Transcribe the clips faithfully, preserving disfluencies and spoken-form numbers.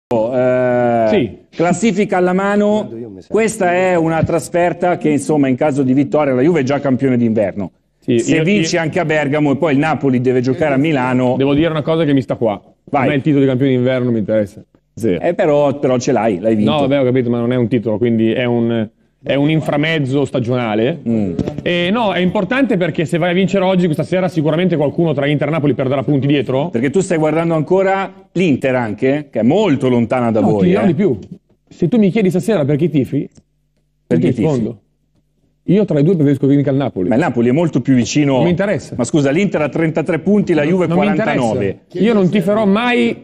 Eh, sì. Classifica alla mano, questa è una trasferta che insomma in caso di vittoria la Juve è già campione d'inverno. Sì, se io, vinci io... anche a Bergamo e poi il Napoli deve giocare a Milano. Devo dire una cosa che mi sta qua. Vai. A me il titolo di campione d'inverno non mi interessa. Zero. Eh, però, però ce l'hai, l'hai vinto. No, vabbè, ho capito, ma non è un titolo, quindi è un, è un inframezzo stagionale. Mm. E no, è importante perché se vai a vincere oggi, questa sera, sicuramente qualcuno tra Inter e Napoli perderà punti dietro. Perché tu stai guardando ancora l'Inter anche, che è molto lontana da no, voi. Ti dirò eh. di più. Se tu mi chiedi stasera perché tifi, perché ti rispondo. Io tra i due preferisco che vinca il Napoli. Ma il Napoli è molto più vicino. Non mi interessa. Ma scusa, l'Inter ha trentatré punti, la Juve non quarantanove. Io non tiferò mai.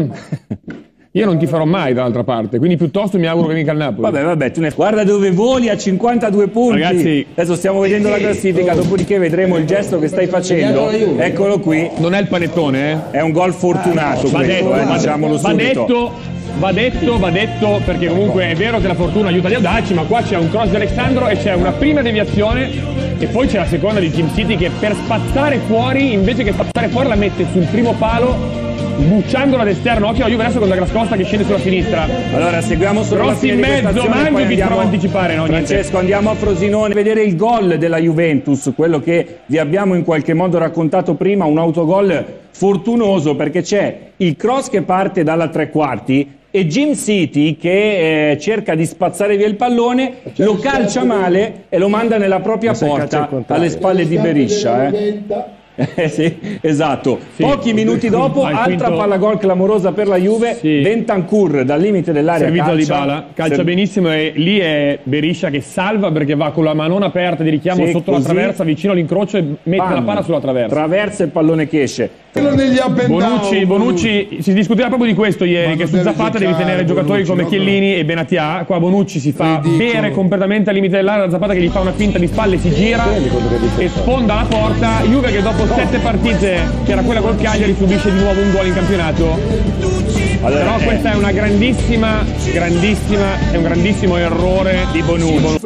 Io non tiferò mai dall'altra parte, quindi piuttosto mi auguro che vinca il Napoli. Vabbè, vabbè, tu ne... guarda dove voli a cinquantadue punti. Ragazzi, adesso stiamo vedendo la classifica, dopodiché vedremo il gesto che stai facendo. Eccolo qui. Non è il panettone, eh? È un gol fortunato, va questo, detto, eh, va diciamolo va subito. Detto, va detto, va detto, perché comunque è vero che la fortuna aiuta gli audaci, ma qua c'è un cross di Alexandro e c'è una prima deviazione e poi c'è la seconda di Jim City che per spazzare fuori, invece che spazzare fuori, la mette sul primo palo, bucciandola ad esterno. Occhio alla Juve adesso con la Grascosta che scende sulla sinistra. Allora seguiamo solo Rossi la fine in di questa mezzo, azione, ma anche vi andiamo... provo a anticipare, no? Francesco, Niente. andiamo a Frosinone a vedere il gol della Juventus, quello che vi abbiamo in qualche modo raccontato prima, un autogol fortunoso perché c'è il cross che parte dalla tre quarti e Jim City che eh, cerca di spazzare via il pallone, lo calcia male e lo manda nella propria porta alle spalle di Beriscia. Eh. Eh sì, esatto. Sì. Pochi minuti dopo, altra quinto... palla gol clamorosa per la Juve. Sì. Bentancur dal limite dell'area calcia. Di Bala, calcia Se... benissimo e lì è Beriscia che salva perché va con la manona aperta di richiamo sì, sotto così. La traversa, vicino all'incrocio e mette Pam. La palla sulla traversa. Traversa il pallone che esce. Bonucci, Bonucci, si discuteva proprio di questo ieri, che su Zapata devi tenere giocatori Bonucci, come Chiellini e Benatia. Qua Bonucci si fa bere completamente al limite dell'area, Zapata che gli fa una finta di spalle, si gira e sfonda la porta. Juve che dopo sette partite, che era quella col Cagliari, subisce di nuovo un gol in campionato. Allora, però eh. questa è una grandissima, grandissima, è un grandissimo errore di Bonucci.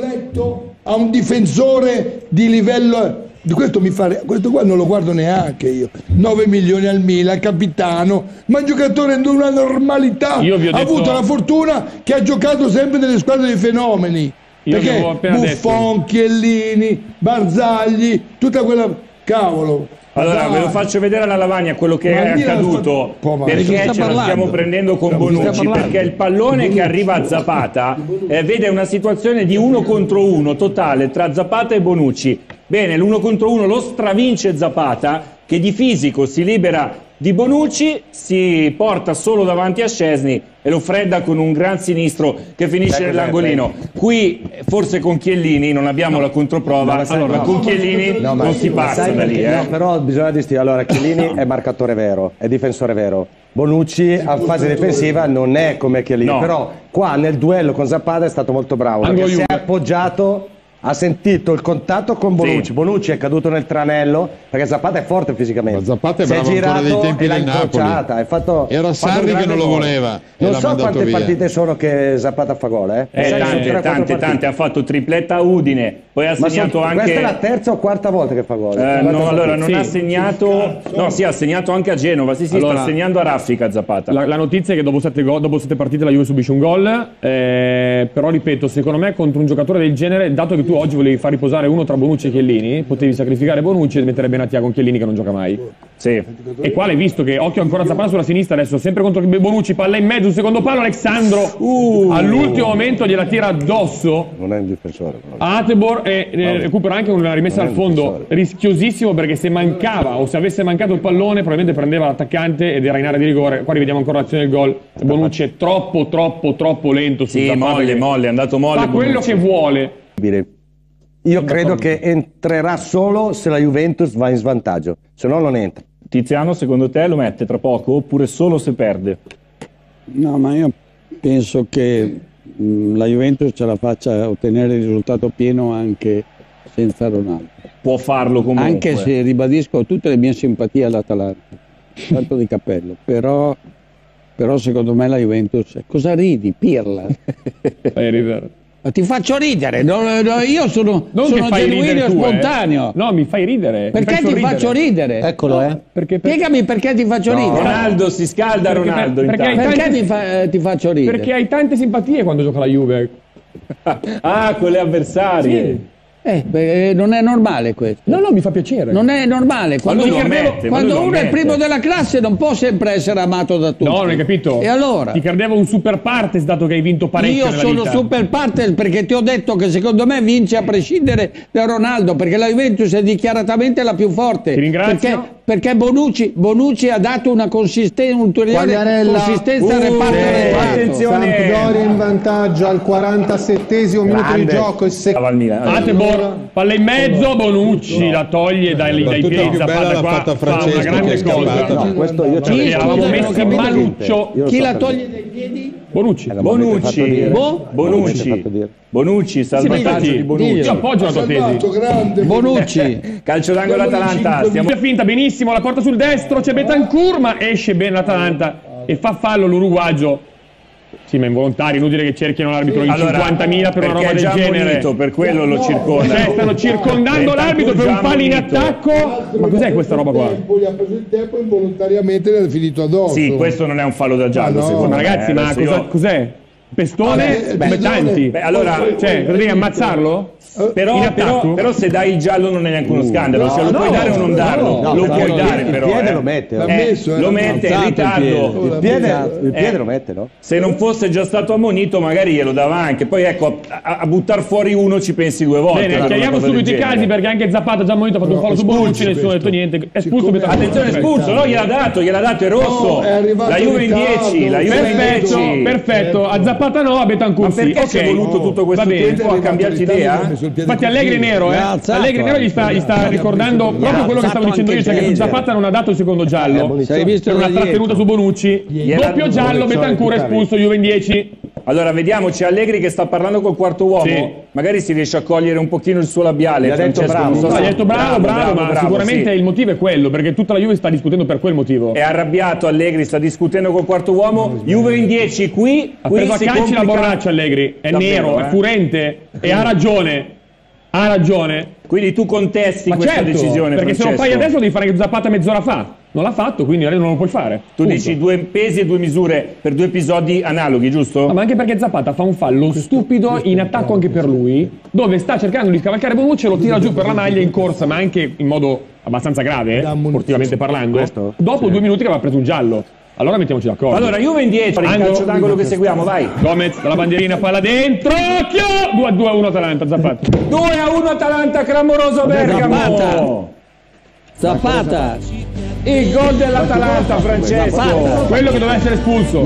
A un difensore di livello... Questo, mi fa, questo qua non lo guardo neanche io. nove milioni al Milan, capitano, ma un giocatore di una normalità. Io vi ho ha detto... avuto la fortuna che ha giocato sempre nelle squadre dei fenomeni. Io perché Buffon, detto. Chiellini, Barzagli, tutta quella... Cavolo. Allora Dai. ve lo faccio vedere alla lavagna quello che ma è accaduto fa... perché ce lo stiamo prendendo con no, Bonucci perché il pallone Bonucci. Che arriva a Zapata eh, vede una situazione di uno contro uno totale tra Zapata e Bonucci. Bene, l'uno contro uno lo stravince Zapata che di fisico si libera di Bonucci, si porta solo davanti a Szczesny e lo fredda con un gran sinistro che finisce nell'angolino. Qui forse con Chiellini non abbiamo no. la controprova, no, allora, ma con Chiellini no, ma non si passa da lì. Eh. No, però bisogna distinguere, allora Chiellini è marcatore vero, è difensore vero. Bonucci a fase difensiva non è come Chiellini, no. però qua nel duello con Zapata è stato molto bravo, perché si è appoggiato... Ha sentito il contatto con Bonucci, sì. Bonucci è caduto nel tranello perché Zapata è forte fisicamente. Ma Zapata è si bravo è girato ancora dei tempi e del Napoli. È fatto, Era Sarri che non lo voleva. Non so quante via. partite sono che Zapata fa gol, eh? eh tante, tante, tante, tante. Ha fatto tripletta a Udine, poi ha Ma segnato sono, anche. Questa è la terza o quarta volta che fa gol. Eh, no, allora non sì. ha segnato. No, sì, ha segnato anche a Genova. Sì, sì, allora, sta segnando a raffica Zapata. La, la notizia è che dopo sette, go, dopo sette partite la Juve subisce un gol. Eh, però ripeto, secondo me contro un giocatore del genere, dato che tu oggi volevi far riposare uno tra Bonucci e Chiellini, potevi sacrificare Bonucci e mettere Benatia con Chiellini che non gioca mai. Sì. E qua l'hai visto che occhio ancora Zapata sulla sinistra adesso, sempre contro Bonucci, palla in mezzo, secondo palo Alexandro uh. all'ultimo momento gliela tira addosso. Non è un difensore. Atebor e eh, recupera anche una rimessa al fondo rischiosissimo perché se mancava o se avesse mancato il pallone probabilmente prendeva l'attaccante ed era in area di rigore. Qua rivediamo ancora l'azione del gol. Bonucci è troppo troppo troppo lento su sì, Zapata, molle, molle, è andato molle. Fa quello che vuole. Io credo che entrerà solo se la Juventus va in svantaggio, se no non entra. Tiziano, secondo te lo mette tra poco oppure solo se perde? No, ma io penso che mh, la Juventus ce la faccia ottenere il risultato pieno anche senza Ronaldo. Può farlo comunque. Anche se ribadisco tutte le mie simpatie all'Atalanta, tanto di cappello, però, però secondo me la Juventus... Cosa ridi, Pirla? Fai ridere. Ti faccio ridere, no, no, io sono, non sono genuino e tu, spontaneo. Eh. No, mi fai ridere. Perché ti ridere. faccio ridere? Eccolo, eh. Perché, per... Spiegami perché ti faccio no, ridere. Ronaldo si scalda, perché, Ronaldo. Perché, perché, perché tante... ti, fa, eh, ti faccio ridere? Perché hai tante simpatie quando gioca la Juve. Ah, con le avversarie. Sì. Eh, beh, non è normale questo. No, no, mi fa piacere. Non è normale. Quando, quando, credevo, mette, quando uno è il primo della classe non può sempre essere amato da tutti. No, non hai capito. E allora? Ti credevo un super partes dato che hai vinto parecchio Io nella sono vita. super partes perché ti ho detto che secondo me vince a prescindere da Ronaldo, perché la Juventus è dichiaratamente la più forte. Ti ringrazio. Perché, perché Bonucci, Bonucci ha dato una consistenza, un'ulteriore consistenza al reparto. Eh, attenzione. Sampdoria in vantaggio al quarantasettesimo minuto di gioco. Il sec- Atebor, palla in mezzo, Bonucci no. la toglie dai, dai piedi, Zapata qua fa una grande cosa. No, questo io ce Chi eravamo messi in maluccio. Chi la toglie dai piedi? Bonucci. Bonucci. Bo? Bonucci. Bonucci, salvataggio di Bonucci. Io appoggio la tua tesi. Bonucci. Calcio d'angolo Atalanta. Stiamo finta benissimo, la porta sul destro, c'è Betancourt, ma esce bene l'Atalanta e fa fallo l'uruguagio. Sì, ma involontario, inutile che cerchino l'arbitro in allora, cinquantamila per una roba del genere. Monito, per quello lo circonda. Cioè, stanno circondando l'arbitro per un fallo in attacco. Ma cos'è questa roba qua? Gli ha preso il tempo e involontariamente l'ha finito addosso. Sì, questo non è un fallo da giallo, ah, no. secondo ma me. ragazzi, ma cosa, io... cos'è? Pestone? Come tanti. Beh, allora, cioè, devi ammazzarlo? Però, però, però se dai il giallo non è neanche uno scandalo, no, se lo no, puoi dare o non darlo, no, lo no, puoi no, dare il però. piede eh. lo mette, eh, messo, eh, lo mette in ritardo. Il piede, il piede eh, lo mette, no? Se non fosse già stato ammonito magari glielo dava anche, poi ecco, a, a buttar fuori uno ci pensi due volte. Bene, chiariamo subito i casi perché anche Zapata già ammonito ha fatto un fallo su Bonucci, nessuno ha detto niente. È espulso Betancourt. Attenzione, espulso, no, gliel'ha dato, gliel'ha dato, è rosso. La Juve in dieci, la Juve in Perfetto, dieci. perfetto, a Zapata no, a Betancourt Ma sì. perché ci è voluto tutto questo tempo a cambiarci idea? Infatti Allegri è nero, eh. Allegri nero gli sta, gli sta ricordando proprio quello che stavo dicendo io, cioè che Zapata non ha dato il secondo giallo per una trattenuta su Bonucci. Doppio giallo, Betancourt è espulso, Juve in dieci. Allora vediamo, c'è Allegri che sta parlando col quarto uomo, sì. Magari si riesce a cogliere un pochino il suo labiale. Gli ha detto bravo. So no, se... gli ha detto bravo, bravo, bravo, bravo ma sicuramente sì. Il motivo è quello, perché tutta la Juve sta discutendo per quel motivo. È arrabbiato Allegri, sta discutendo col quarto uomo, Juve in dieci, qui, ha qui preso a si calci complica... la borraccia Allegri, è Davvero, nero, eh? è furente e ha ragione, ha ragione. Quindi tu contesti ma questa certo, decisione, perché Francesco. se lo fai adesso lo devi fare anche Zapata mezz'ora fa. Non l'ha fatto, quindi non lo puoi fare. Tu punto. dici due pesi e due misure per due episodi analoghi, giusto? No, ma anche perché Zapata fa un fallo stupido in attacco anche per lui, dove sta cercando di scavalcare Bonucci e lo tira giù per la maglia in corsa, ma anche in modo abbastanza grave, sportivamente parlando. Questo? Dopo Sì. due minuti che aveva preso un giallo. Allora mettiamoci d'accordo. Allora, Juve in dieci, il calcio d'angolo che seguiamo, vai. Gomez, dalla bandierina, palla dentro, occhio! due a due a uno Atalanta, Zapata. due a uno Atalanta, clamoroso Bergamo. Zapata. Il gol dell'Atalanta, Francesco. Zapata. Quello che doveva essere espulso.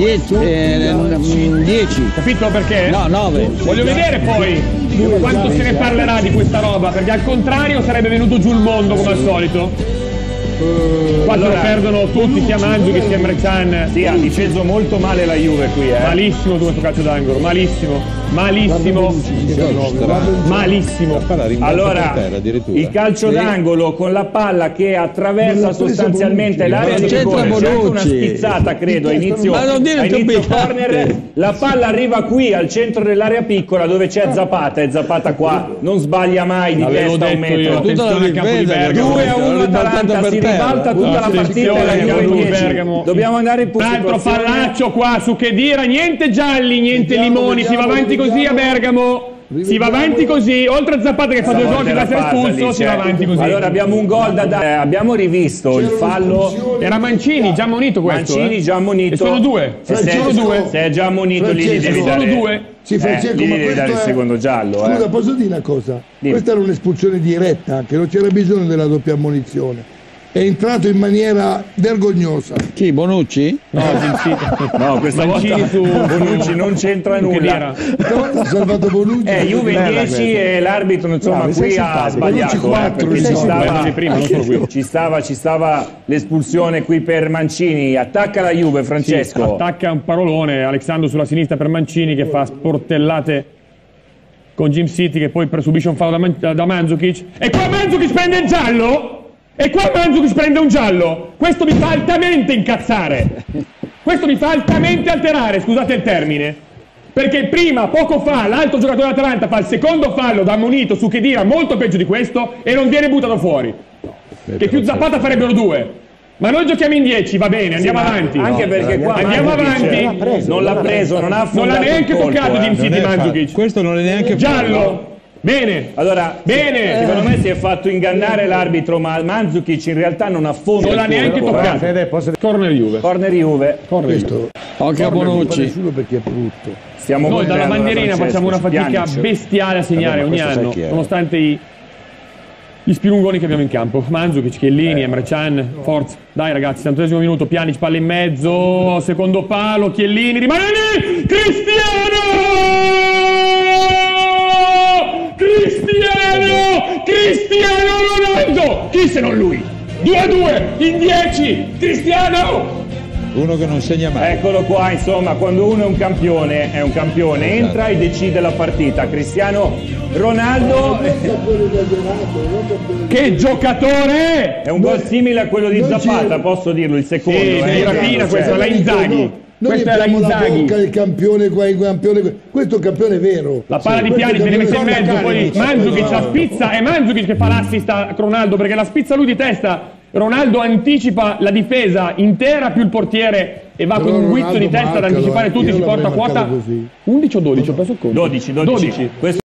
dieci. Capito perché? No, nove. Voglio vedere poi quanto se ne parlerà di questa roba, perché al contrario sarebbe venuto giù il mondo come al solito. Qua allora, perdono tutti, sia Mandzukic sia Emre Can. Sì, ha difeso molto male la Juve qui, eh. Malissimo su questo calcio d'angolo, malissimo, malissimo, malissimo. Allora, il calcio d'angolo con la palla che attraversa sostanzialmente l'area di rigore, c'è anche una spizzata, credo, a inizio, a inizio corner, la palla arriva qui al centro dell'area piccola dove c'è Zapata, e Zapata qua non sbaglia mai di testa un metro. Attenzione al campo di Bergamo. due a uno Atalanta, si ribalta tutta la partita e la Juve in dieci. Dobbiamo andare in posizione. Altro fallaccio qua su Khedira, niente gialli, niente limoni, si va avanti così a Bergamo. Si va avanti così, oltre a Zapata che fa due gol da essere espulso, si va avanti così. Allora abbiamo un gol da dare, abbiamo rivisto il fallo. Era Mancini, già ammonito questo. Mancini eh? già ammonito. E sono due. Se, sono se, due. se è già ammonito lì gli devi sono dare. due. Sì, Francesco, eh, gli ma devi dare il è... secondo giallo. Scusa, eh. posso dire una cosa? Dimmi. Questa era un'espulsione diretta, anche non c'era bisogno della doppia ammonizione. È entrato in maniera vergognosa. Chi, Bonucci? No, no, questa Mancini volta su Bonucci non c'entra nulla. No, ha salvato Bonucci. Eh, Juve in dieci e l'arbitro insomma no, qui ha sbagliato, quattro, eh, perché ci stava, prima, non solo qui. ci stava, ci stava l'espulsione qui per Mancini. Attacca la Juve, Francesco. Sì, attacca un parolone, Alexandro sulla sinistra per Mancini che fa sportellate con Jim City che poi subisce un fallo da, Man da Mandzukic. E qua Mandzukic prende il giallo? E qua Mandzukic prende un giallo. Questo mi fa altamente incazzare. Questo mi fa altamente alterare, scusate il termine. Perché prima, poco fa, l'altro giocatore dell'Atalanta fa il secondo fallo da ammonito su Khedira, molto peggio di questo, e non viene buttato fuori. Che più Zapata farebbero due. Ma noi giochiamo in dieci, va bene, andiamo sì, avanti. Anche perché qua andiamo avanti. Non l'ha preso, non ha Non l'ha neanche colpo, toccato eh. Team City Mandzukic. Questo non è neanche giallo. Bene. Allora, bene. Secondo me si è fatto ingannare l'arbitro, ma Mandzukic in realtà non affonda. Non l'ha neanche toccato. Corner Juve. Corner Juve. Corner Questo Occhio a Bonucci. Nessuno perché è brutto. Stiamo Noi dalla bandierina Francesco, facciamo una fatica Pjanic. bestiale a segnare Vabbè, ogni questo sai anno, chi è. nonostante i, gli spirungoni che abbiamo in campo. Mandzukic, Chiellini, Emre Can, forza. Dai ragazzi, settantesimo minuto, Pjanic, palla in mezzo, secondo palo, Chiellini, rimane lì! Cristiano! Cristiano! Cristiano Ronaldo! Chi se non lui? due a due in dieci! Cristiano! uno che non segna mai. Eccolo qua, insomma, quando uno è un campione, è un campione, entra e decide la partita. Cristiano Ronaldo Che giocatore! è un gol simile a quello di non Zapata, ci- posso dirlo, il secondo. Sì, eh. di rapina questa, la Inzaghi. Noi Questa è la abbiamo la Inzaghi. bocca il campione qua, il campione qua. Questo è un campione vero. La palla Sì, di questo Pjanic è viene un messa in campione mezzo, poi vero. Mandzukic la spizza, è Mandzukic che fa l'assist a Ronaldo perché la spizza lui di testa. Ronaldo anticipa la difesa intera più il portiere e va Però con un guizzo Ronaldo di testa ad marcalo, anticipare eh. tutti, Io si l'avrei porta a quota marcato così. undici o dodici, ho perso il conto. dodici, dodici. dodici. Questo